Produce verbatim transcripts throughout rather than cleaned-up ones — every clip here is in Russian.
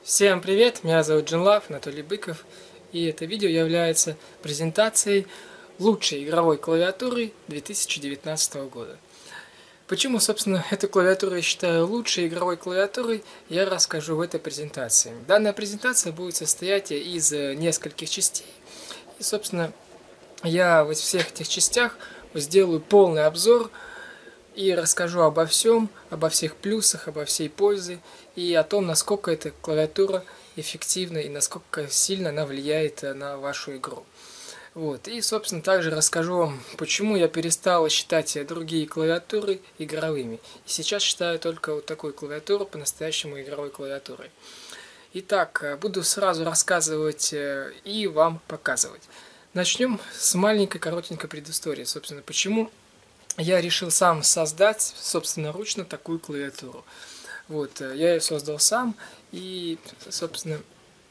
Всем привет, меня зовут Джинлав, Анатолий Быков, и это видео является презентацией лучшей игровой клавиатуры две тысячи девятнадцатого года. Почему, собственно, эту клавиатуру я считаю лучшей игровой клавиатурой, я расскажу в этой презентации. Данная презентация будет состоять из нескольких частей, и, собственно, я во всех этих частях сделаю полный обзор и расскажу обо всем, обо всех плюсах, обо всей пользе и о том, насколько эта клавиатура эффективна и насколько сильно она влияет на вашу игру. Вот. И, собственно, также расскажу вам, почему я перестал считать другие клавиатуры игровыми. И сейчас считаю только вот такую клавиатуру по-настоящему игровой клавиатурой. Итак, буду сразу рассказывать и вам показывать. Начнем с маленькой коротенькой предыстории. Собственно, почему я решил сам создать собственноручно такую клавиатуру. Вот, я ее создал сам и, собственно,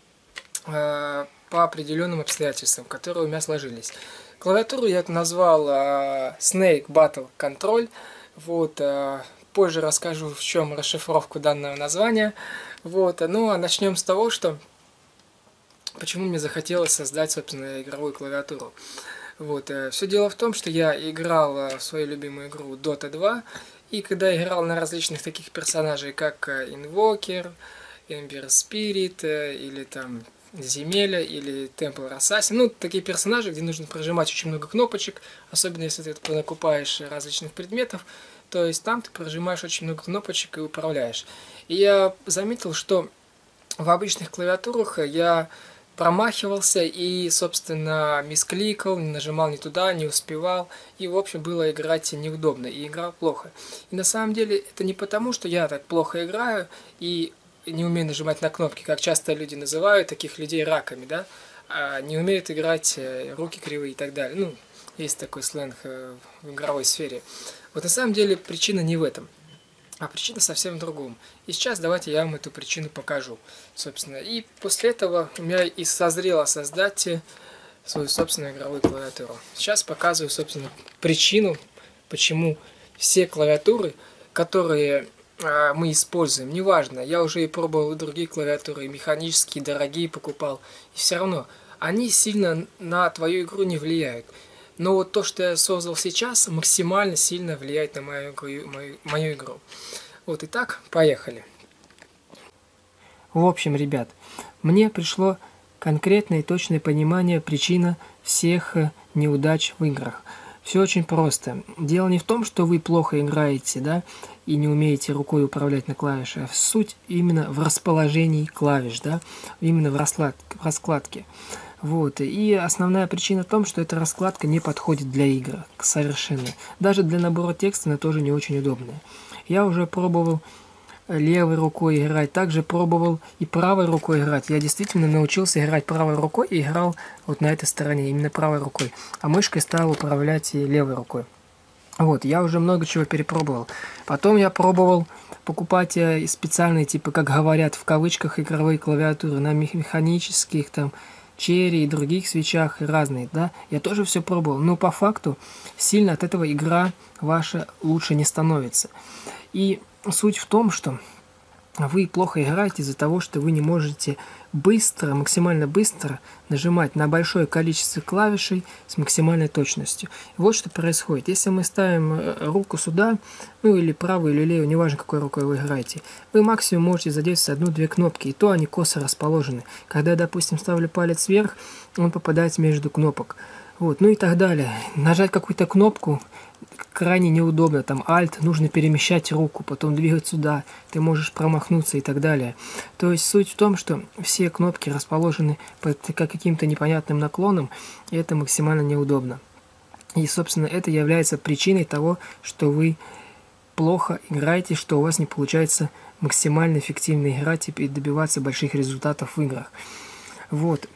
по определенным обстоятельствам, которые у меня сложились. Клавиатуру я назвал Snake Battle Control. Вот, позже расскажу, в чем расшифровку данного названия. Вот, ну а начнем с того, что почему мне захотелось создать, собственно, игровую клавиатуру. Вот, все дело в том, что я играл в свою любимую игру Дота два, и когда играл на различных таких персонажей, как Инвокер, Ember Spirit, или там Земеля, или Temple Assassin, ну, такие персонажи, где нужно прожимать очень много кнопочек, особенно если ты накупаешь различных предметов, то есть там ты прожимаешь очень много кнопочек и управляешь. И я заметил, что в обычных клавиатурах я промахивался и, собственно, мискликал, не нажимал не туда, не успевал. И, в общем, было играть неудобно, и играл плохо. И на самом деле это не потому, что я так плохо играю и не умею нажимать на кнопки, как часто люди называют таких людей раками, да? А не умеют играть, руки кривые и так далее. Ну, есть такой сленг в игровой сфере. Вот на самом деле причина не в этом. А причина совсем в другом. И сейчас давайте я вам эту причину покажу. Собственно, и после этого у меня и созрело создать свою собственную игровую клавиатуру. Сейчас показываю, собственно, причину, почему все клавиатуры, которые э, мы используем, неважно, я уже и пробовал и другие клавиатуры, и механические, дорогие покупал, и все равно они сильно на твою игру не влияют. Но вот то, что я создал сейчас, максимально сильно влияет на мою, мою, мою игру. Вот, итак, поехали. В общем, ребят, мне пришло конкретное и точное понимание причины всех неудач в играх. Все очень просто. Дело не в том, что вы плохо играете, да, и не умеете рукой управлять на клавишах. Суть именно в расположении клавиш, да, именно в раскладке. В раскладке. Вот. И основная причина в том, что эта раскладка не подходит для игр совершенно. Даже для набора текста она тоже не очень удобная. Я уже пробовал левой рукой играть, также пробовал и правой рукой играть. Я действительно научился играть правой рукой и играл вот на этой стороне, именно правой рукой. А мышкой стал управлять и левой рукой. Вот, я уже много чего перепробовал. Потом я пробовал покупать специальные, типа, как говорят в кавычках, игровые клавиатуры на механических там черри и других свечах, и разные, да, я тоже все пробовал, но по факту сильно от этого игра ваша лучше не становится. И суть в том, что вы плохо играете из-за того, что вы не можете быстро, максимально быстро нажимать на большое количество клавишей с максимальной точностью. Вот что происходит. Если мы ставим руку сюда, ну или правую, или левую, неважно какой рукой вы играете, вы максимум можете задействовать одну-две кнопки, и то они косо расположены. Когда я, допустим, ставлю палец вверх, он попадает между кнопок. Вот, ну и так далее. Нажать какую-то кнопку крайне неудобно, там Alt, нужно перемещать руку, потом двигать сюда, ты можешь промахнуться и так далее. То есть суть в том, что все кнопки расположены под каким-то непонятным наклоном, и это максимально неудобно. И, собственно, это является причиной того, что вы плохо играете, что у вас не получается максимально эффективно играть и добиваться больших результатов в играх. Вот.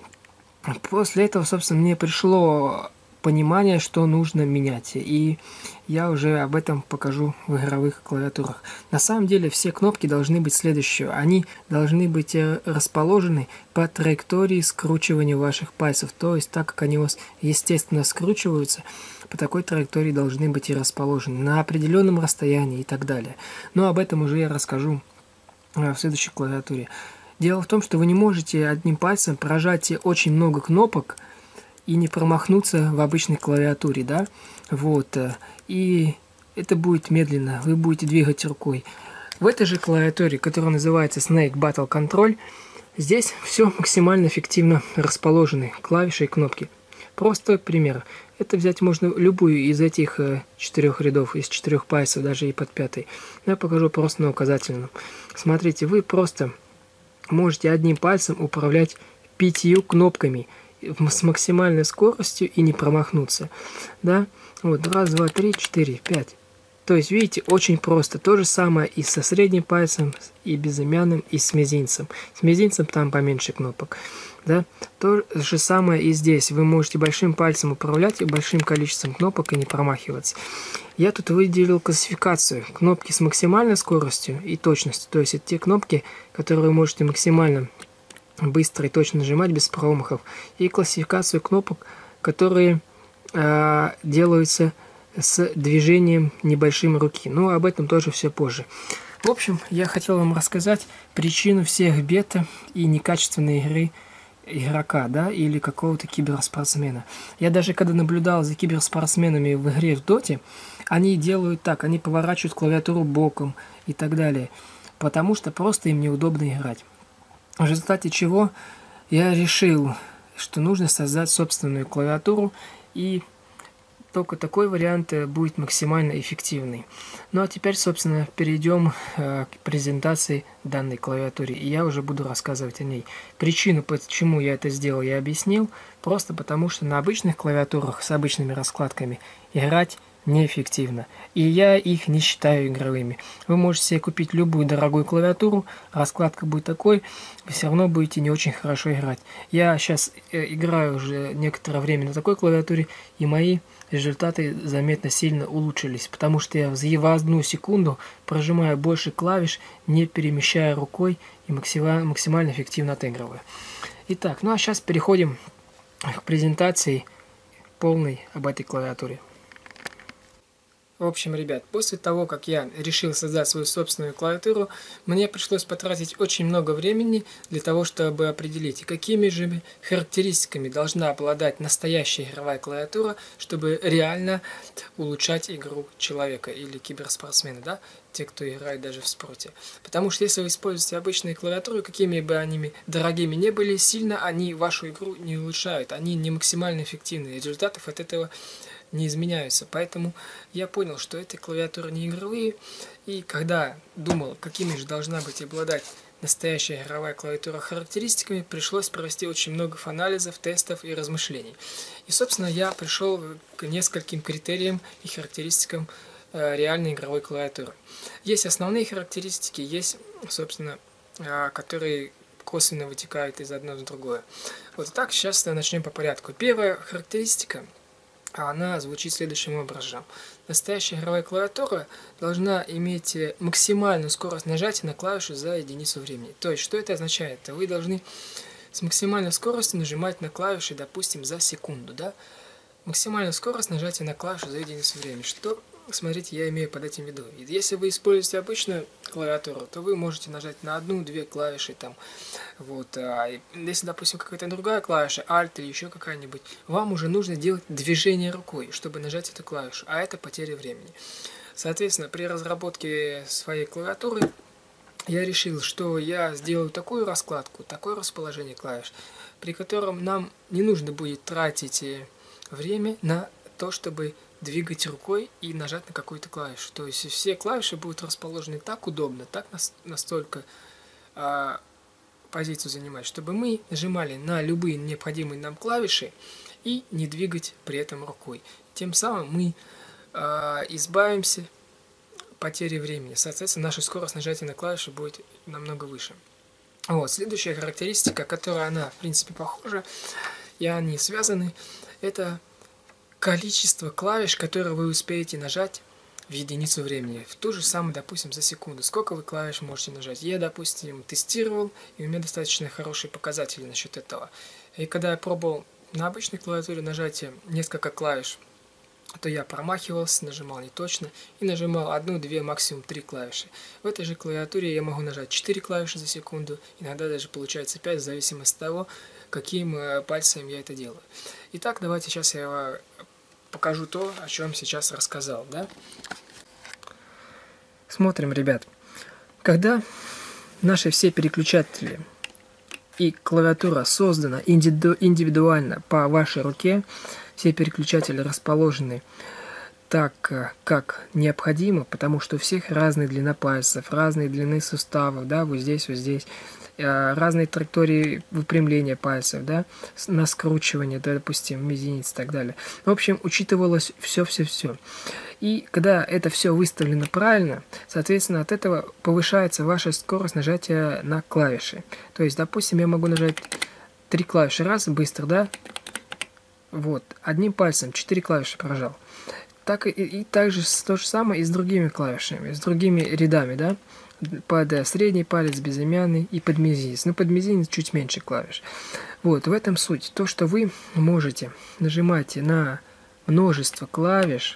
После этого, собственно, мне пришло понимание, что нужно менять. И я уже об этом покажу в игровых клавиатурах. На самом деле все кнопки должны быть следующие. Они должны быть расположены по траектории скручивания ваших пальцев. То есть так как они у вас естественно скручиваются, по такой траектории должны быть и расположены на определенном расстоянии и так далее. Но об этом уже я расскажу в следующей клавиатуре. Дело в том, что вы не можете одним пальцем прожать очень много кнопок и не промахнуться в обычной клавиатуре, да, вот, и это будет медленно, вы будете двигать рукой. В этой же клавиатуре, которая называется Snake Battle Control, здесь все максимально эффективно расположены, клавиши и кнопки. Просто пример. Это взять можно любую из этих э, четырех рядов, из четырех пальцев, даже и под пятый. Но я покажу просто на указательном. Смотрите, вы просто можете одним пальцем управлять пятью кнопками с максимальной скоростью и не промахнуться. Да? Вот, раз, два, три, четыре, пять. То есть, видите, очень просто. То же самое и со средним пальцем, и безымянным, и с мизинцем. С мизинцем там поменьше кнопок. Да? То же самое и здесь. Вы можете большим пальцем управлять и большим количеством кнопок и не промахиваться. Я тут выделил классификацию. Кнопки с максимальной скоростью и точностью. То есть, это те кнопки, которые вы можете максимально быстро и точно нажимать без промахов. И классификацию кнопок, которые э, делаются с движением небольшим руки. Но об этом тоже все позже. В общем, я хотел вам рассказать причину всех бета и некачественной игры игрока, да, или какого-то киберспортсмена. Я даже когда наблюдал за киберспортсменами в игре в доте, они делают так, они поворачивают клавиатуру боком и так далее, потому что просто им неудобно играть. В результате чего я решил, что нужно создать собственную клавиатуру, и только такой вариант будет максимально эффективный. Ну а теперь, собственно, перейдем э, к презентации данной клавиатуры, и я уже буду рассказывать о ней. Причину, почему я это сделал, я объяснил, просто потому что на обычных клавиатурах с обычными раскладками играть неэффективно, и я их не считаю игровыми. Вы можете себе купить любую дорогую клавиатуру, раскладка будет такой, вы все равно будете не очень хорошо играть. Я сейчас э, играю уже некоторое время на такой клавиатуре, и мои результаты заметно сильно улучшились, потому что я в одну секунду прожимаю больше клавиш, не перемещая рукой, и максимально, максимально эффективно отыгрываю. Итак, ну а сейчас переходим к презентации полной об этой клавиатуре. В общем, ребят, после того, как я решил создать свою собственную клавиатуру, мне пришлось потратить очень много времени для того, чтобы определить, какими же характеристиками должна обладать настоящая игровая клавиатура, чтобы реально улучшать игру человека или киберспортсмена, да, те, кто играет даже в спорте. Потому что если вы используете обычные клавиатуры, какими бы они дорогими не были, сильно они вашу игру не улучшают, они не максимально эффективны, результатов от этого не изменяются. Поэтому я понял, что эти клавиатуры не игровые, и когда думал, какими же должна быть обладать настоящая игровая клавиатура характеристиками, пришлось провести очень много анализов, тестов и размышлений. И, собственно, я пришел к нескольким критериям и характеристикам э, реальной игровой клавиатуры. Есть основные характеристики, есть, собственно, э, которые косвенно вытекают из одного в другое. Вот так, сейчас начнем по порядку. Первая характеристика, она звучит следующим образом. Настоящая игровая клавиатура должна иметь максимальную скорость нажатия на клавишу за единицу времени. То есть, что это означает? Вы должны с максимальной скоростью нажимать на клавиши, допустим, за секунду. Да? Максимальная скорость нажатия на клавишу за единицу времени. Что, смотрите, я имею под этим в виду. Если вы используете обычную клавиатуру, то вы можете нажать на одну-две клавиши. Там, вот, а если, допустим, какая-то другая клавиша, Alt или еще какая-нибудь, вам уже нужно делать движение рукой, чтобы нажать эту клавишу, а это потеря времени. Соответственно, при разработке своей клавиатуры я решил, что я сделаю такую раскладку, такое расположение клавиш, при котором нам не нужно будет тратить время на то, чтобы двигать рукой и нажать на какую-то клавишу. То есть все клавиши будут расположены так удобно, так настолько а, позицию занимать, чтобы мы нажимали на любые необходимые нам клавиши и не двигать при этом рукой. Тем самым мы а, избавимся потери времени. Соответственно, наша скорость нажатия на клавиши будет намного выше. Вот, следующая характеристика, которая она, в принципе, похожа, и они связаны, это количество клавиш, которые вы успеете нажать в единицу времени. В ту же самую, допустим, за секунду. Сколько вы клавиш можете нажать? Я, допустим, тестировал, и у меня достаточно хорошие показатели насчет этого. И когда я пробовал на обычной клавиатуре нажать несколько клавиш то я промахивался, нажимал не точно и нажимал одну, две, максимум три клавиши. В этой же клавиатуре я могу нажать четыре клавиши за секунду, иногда даже получается пять, в зависимости от того, каким пальцем я это делаю. Итак, давайте сейчас я покажу то, о чем сейчас рассказал, да? Смотрим, ребят. Когда наши все переключатели и клавиатура создана индивидуально по вашей руке, все переключатели расположены так, как необходимо, потому что у всех разная длина пальцев, разные длины суставов, да, вот здесь, вот здесь, разные траектории выпрямления пальцев, да, на скручивание, да, допустим, мизинец и так далее. В общем, учитывалось все-все-все. И когда это все выставлено правильно, соответственно, от этого повышается ваша скорость нажатия на клавиши. То есть, допустим, я могу нажать три клавиши раз, быстро, да, вот, одним пальцем четыре клавиши прожал. Так и, и также то же самое и с другими клавишами, с другими рядами, да, под средний палец, безымянный и под мизинец. Ну, под мизинец чуть меньше клавиш. Вот, в этом суть. То, что вы можете нажимать на множество клавиш,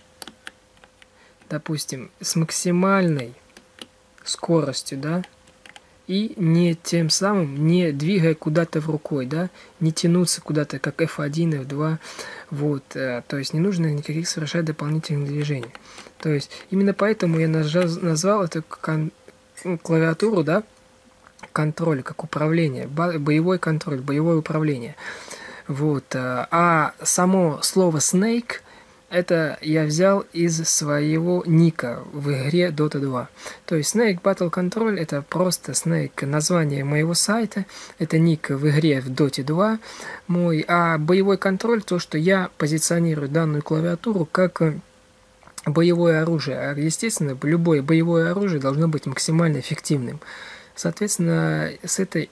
допустим, с максимальной скоростью, да, и не тем самым не двигая куда-то в рукой, да, не тянуться куда-то, как эф один, эф два, вот, то есть не нужно никаких совершать дополнительных движений. То есть именно поэтому я нажал, назвал эту клавиатуру, да, контроль, как управление, боевой контроль, боевое управление. Вот, а само слово Snake это я взял из своего ника в игре дота два. То есть Snake Battle Control это просто Snake, название моего сайта, это ник в игре в доте два мой, а боевой контроль то, что я позиционирую данную клавиатуру как боевое оружие. А естественно, любое боевое оружие должно быть максимально эффективным. Соответственно, с этой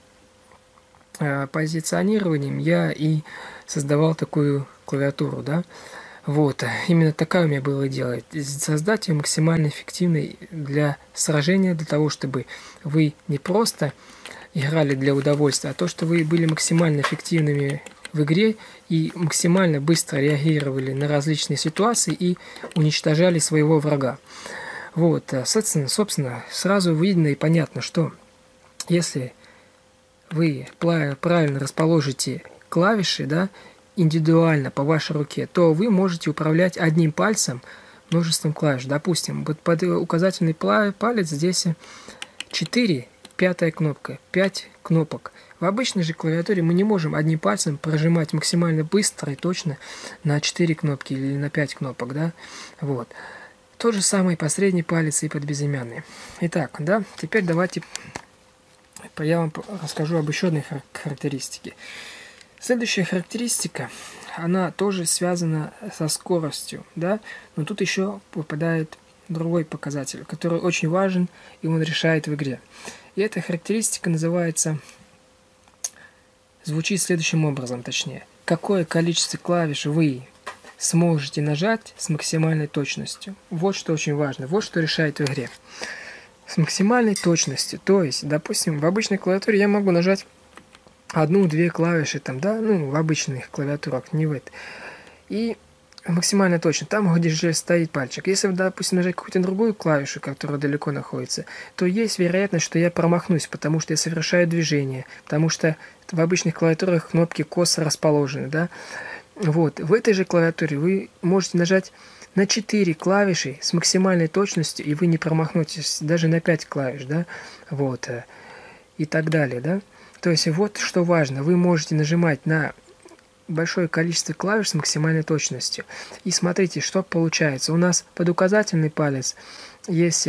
э, позиционированием я и создавал такую клавиатуру, да. Вот, именно такая у меня была идея, создать ее максимально эффективной для сражения, для того, чтобы вы не просто играли для удовольствия, а то, что вы были максимально эффективными в игре и максимально быстро реагировали на различные ситуации и уничтожали своего врага. Вот, собственно, собственно сразу видно и понятно, что если вы правильно расположите клавиши, да, индивидуально по вашей руке, то вы можете управлять одним пальцем множеством клавиш. Допустим, вот под указательный палец здесь четыре, пятая кнопка, пять кнопок. В обычной же клавиатуре мы не можем одним пальцем прожимать максимально быстро и точно на четыре кнопки или на пять кнопок, да? Вот. То же самое по средний палец и под безымянный. Итак, да, теперь давайте я вам расскажу об еще одной характеристике. Следующая характеристика, она тоже связана со скоростью, да, но тут еще попадает другой показатель, который очень важен, и он решает в игре. И эта характеристика называется, звучит следующим образом, точнее, какое количество клавиш вы сможете нажать с максимальной точностью. Вот что очень важно, вот что решает в игре. С максимальной точностью, то есть, допустим, в обычной клавиатуре я могу нажать одну-две клавиши там, да, ну, в обычных клавиатурах, не в этой. И максимально точно, там, где же стоит пальчик. Если, допустим, нажать какую-то другую клавишу, которая далеко находится, то есть вероятность, что я промахнусь, потому что я совершаю движение, потому что в обычных клавиатурах кнопки косо расположены, да. Вот, в этой же клавиатуре вы можете нажать на четыре клавиши с максимальной точностью, и вы не промахнетесь даже на пять клавиш, да, вот, и так далее, да. То есть вот что важно, вы можете нажимать на большое количество клавиш с максимальной точностью. И смотрите, что получается. У нас под указательный палец есть,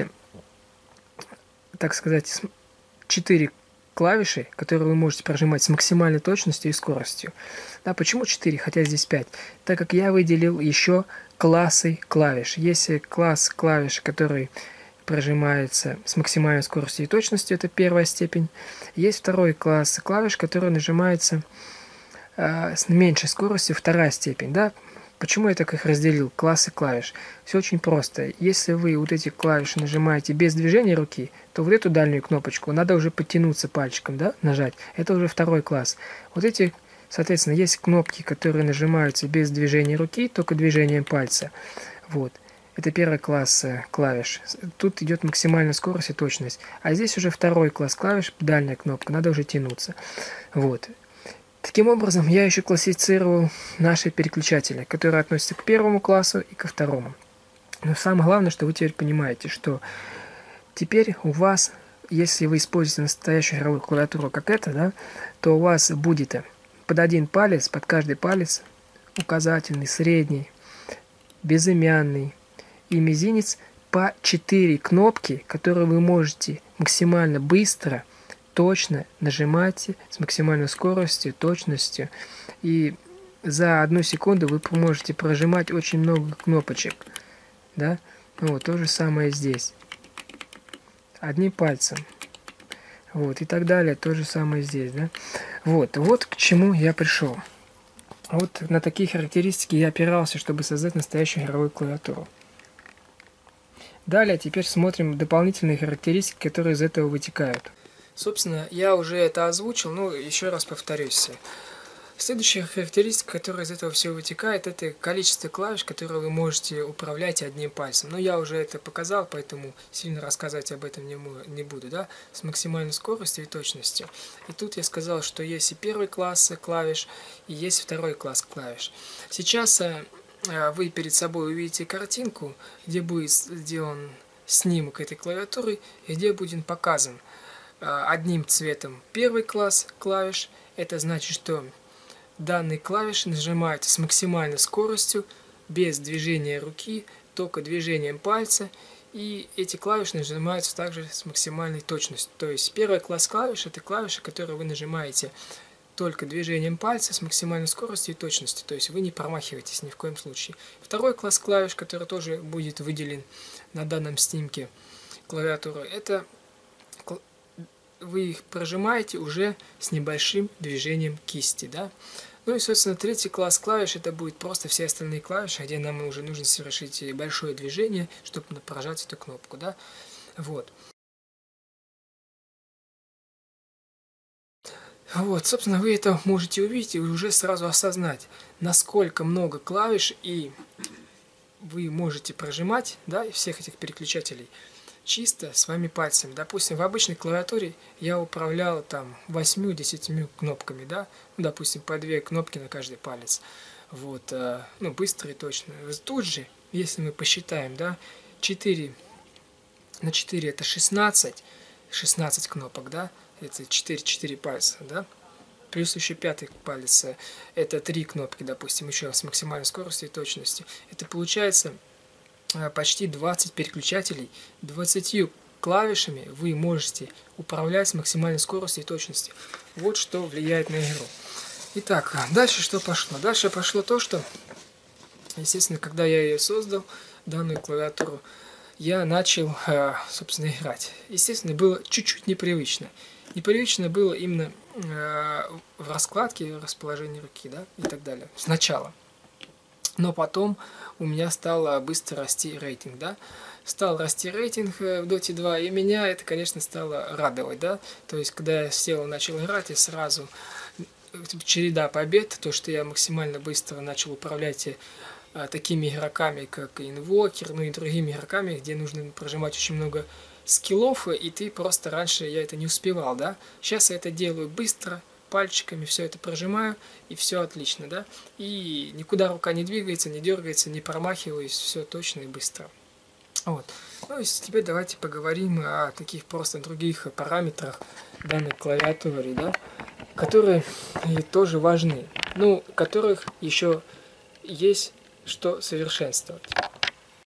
так сказать, четыре клавиши, которые вы можете прожимать с максимальной точностью и скоростью. Да, почему четыре, хотя здесь пять? Так как я выделил еще классы клавиш. Есть класс клавиш, который прожимается с максимальной скоростью и точностью, это первая степень. Есть второй класс клавиш, который нажимается э, с меньшей скоростью, вторая степень. Да? Почему я так их разделил, классы клавиш? Все очень просто. Если вы вот эти клавиши нажимаете без движения руки, то вот эту дальнюю кнопочку надо уже подтянуться пальчиком, да, нажать. Это уже второй класс. Вот эти Соответственно, есть кнопки, которые нажимаются без движения руки, только движением пальца. Вот. Это первый класс клавиш. Тут идет максимальная скорость и точность. А здесь уже второй класс клавиш, дальняя кнопка, надо уже тянуться. Вот. Таким образом, я еще классифицировал наши переключатели, которые относятся к первому классу и ко второму. Но самое главное, что вы теперь понимаете, что теперь у вас, если вы используете настоящую игровую клавиатуру, как это, да, то у вас будет под один палец, под каждый палец, указательный, средний, безымянный и мизинец, по четыре кнопки, которые вы можете максимально быстро, точно нажимать с максимальной скоростью, точностью. И за одну секунду вы можете прожимать очень много кнопочек. Да? Вот, то же самое здесь. Одним пальцем. Вот, и так далее, то же самое здесь. Да? Вот, вот к чему я пришел. Вот на такие характеристики я опирался, чтобы создать настоящую игровую клавиатуру. Далее, теперь смотрим дополнительные характеристики, которые из этого вытекают. Собственно, я уже это озвучил, но еще раз повторюсь. Следующая характеристика, которая из этого всего вытекает, это количество клавиш, которые вы можете управлять одним пальцем. Но я уже это показал, поэтому сильно рассказывать об этом не, не буду, да, с максимальной скоростью и точностью. И тут я сказал, что есть и первый класс клавиш, и есть второй класс клавиш. Сейчас вы перед собой увидите картинку, где будет сделан снимок этой клавиатуры, и где будет показан одним цветом первый класс клавиш. Это значит, что данные клавиши нажимаются с максимальной скоростью, без движения руки, только движением пальца. И эти клавиши нажимаются также с максимальной точностью. То есть первый класс клавиш — это клавиши, которые вы нажимаете только движением пальца с максимальной скоростью и точностью. То есть вы не промахиваетесь ни в коем случае. Второй класс клавиш, который тоже будет выделен на данном снимке клавиатуры, это вы их прожимаете уже с небольшим движением кисти, да. Ну и, собственно, третий класс клавиш — это будет просто все остальные клавиши, где нам уже нужно совершить большое движение, чтобы прожать эту кнопку, да. Вот. Вот, собственно, вы это можете увидеть и уже сразу осознать, насколько много клавиш и вы можете прожимать, да, всех этих переключателей чисто своими пальцами. Допустим, в обычной клавиатуре я управлял там восьмью-десятью кнопками, да, ну, допустим, по две кнопки на каждый палец. Вот, ну, быстро и точно. Тут же, если мы посчитаем, да, четыре на четыре это шестнадцать, шестнадцать кнопок, да, это четыре, четыре пальца, да, плюс еще пятый палец, это три кнопки, допустим, еще с максимальной скоростью и точностью. Это получается почти двадцать переключателей, двадцатью клавишами вы можете управлять с максимальной скоростью и точностью. Вот что влияет на игру. Итак, дальше что пошло? Дальше пошло то, что, естественно, когда я ее создал, данную клавиатуру, я начал, собственно, играть. Естественно, было чуть-чуть непривычно. Непривычно было именно в раскладке, в расположении руки, да, и так далее. Сначала. Но потом у меня стал быстро расти рейтинг, да. Стал расти рейтинг в доте два, и меня это, конечно, стало радовать, да. То есть, когда я сел и начал играть, и сразу череда побед, то, что я максимально быстро начал управлять а, такими игроками, как Инвокер, ну и другими игроками, где нужно прожимать очень много скиллов, и ты просто раньше я это не успевал, да. Сейчас я это делаю быстро, пальчиками все это прожимаю, и все отлично, да. И никуда рука не двигается, не дергается, не промахиваюсь, все точно и быстро. Вот. Ну и теперь давайте поговорим о таких просто других параметрах данной клавиатуры, да, которые тоже важны, ну, которых еще есть что совершенствовать.